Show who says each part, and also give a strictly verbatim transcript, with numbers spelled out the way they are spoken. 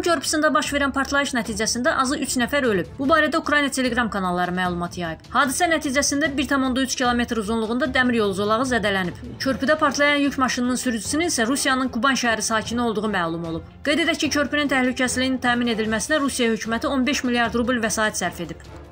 Speaker 1: körpüsündə baş verən partlayış nəticəsində azı üç nəfər ölüb. Bu barədə Ukrayna Telegram kanalları məlumat yayıb. Hadisə nəticəsində bir tam onda üç kilometr uzunluğunda dəmir yolu zolağı zədələnib. Körpüdə partlayan yük maşınının sürücüsünün isə Rusiyanın Kuban şəhəri sakini olduğu məlum olub. Qeyd edək ki, körpünün təhlükəsizliyinin təmin edilməsinə Rusiya hökuməti on beş milyard rubl vəsait sərf edib.